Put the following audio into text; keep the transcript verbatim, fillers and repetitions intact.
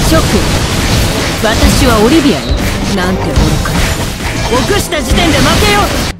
諸君、私はオリビアよ。なんて愚かな。臆した時点で負けよ。